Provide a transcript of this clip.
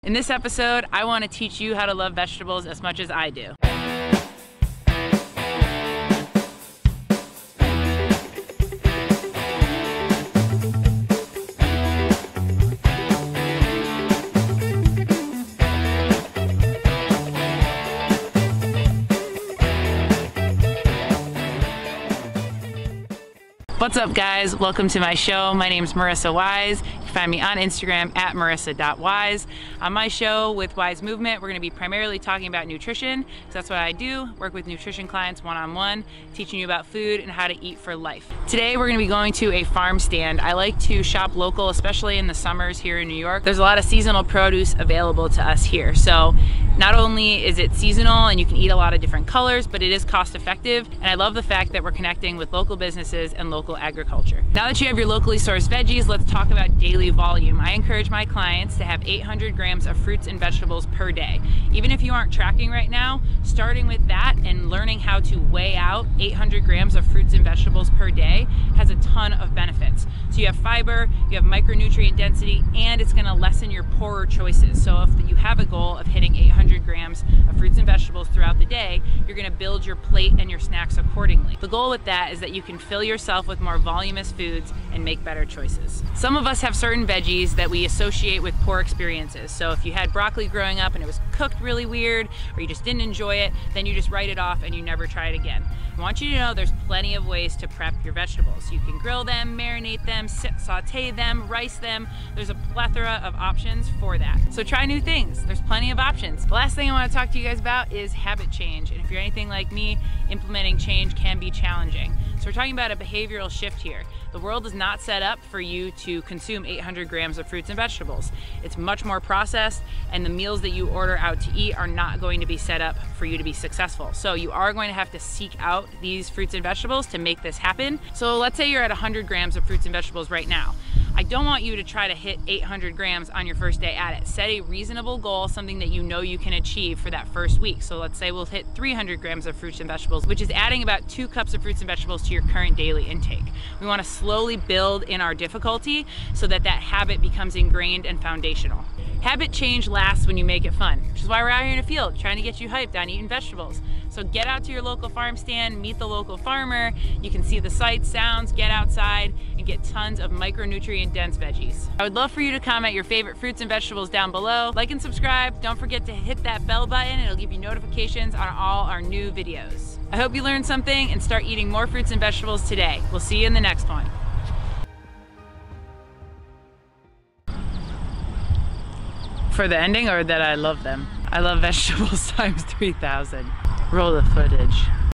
In this episode, I want to teach you how to love vegetables as much as I do. What's up, guys? Welcome to my show. My name's Marissa Wise. You can find me on Instagram at marissa.wise. On my show with Wise Movement, we're going to be primarily talking about nutrition, because that's what I do. Work with nutrition clients one-on-one, teaching you about food and how to eat for life. Today we're going to be going to a farm stand. I like to shop local, especially in the summers here in New York. There's a lot of seasonal produce available to us here. So not only is it seasonal and you can eat a lot of different colors, but it is cost effective. And I love the fact that we're connecting with local businesses and local agriculture. Now that you have your locally sourced veggies, let's talk about daily volume. I encourage my clients to have 800 grams of fruits and vegetables per day. Even if you aren't tracking right now, starting with that and learning how to weigh out 800 grams of fruits and vegetables per day has a ton of benefits. So you have fiber, you have micronutrient density, and it's gonna lessen your poorer choices. So if you have a goal of hitting 800 grams of fruits and vegetables throughout the day, you're gonna build your plate and your snacks accordingly. The goal with that is that you can fill yourself with more voluminous foods and make better choices. Some of us have certain veggies that we associate with poor experiences. So if you had broccoli growing up and it was cooked really weird, or you just didn't enjoy it, then you just write it off and you never try it again. I want you to know there's plenty of ways to prep your vegetables. You can grill them, marinate them, saute them, rice them. There's a plethora of options for that. So try new things. There's plenty of options. The last thing I want to talk to you guys about is habit change. And if you're anything like me, implementing change can be challenging. So we're talking about a behavioral shift here. The world is not set up for you to consume 800 grams of fruits and vegetables. It's much more processed, and the meals that you order out to eat are not going to be set up for you to be successful. So you are going to have to seek out these fruits and vegetables to make this happen. So let's say you're at 100 grams of fruits and vegetables right now. I don't want you to try to hit 800 grams on your first day at it. Set a reasonable goal, something that you know you can achieve for that first week. So let's say we'll hit 300 grams of fruits and vegetables, which is adding about 2 cups of fruits and vegetables to your current daily intake. We want to slowly build in our difficulty so that that habit becomes ingrained and foundational. Habit change lasts when you make it fun, which is why we're out here in the field trying to get you hyped on eating vegetables. So get out to your local farm stand, meet the local farmer, you can see the sights, sounds, get outside, and get tons of micronutrient dense veggies. I would love for you to comment your favorite fruits and vegetables down below. Like and subscribe. Don't forget to hit that bell button. It'll give you notifications on all our new videos. I hope you learned something and start eating more fruits and vegetables today. We'll see you in the next one. For the ending, or that I love them? I love vegetables times 3,000. Roll the footage.